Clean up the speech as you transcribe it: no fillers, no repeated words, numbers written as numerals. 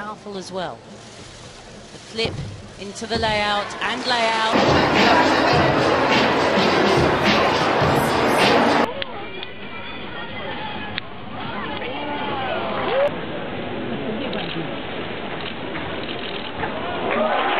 powerful as well. The flip into the layout and layout.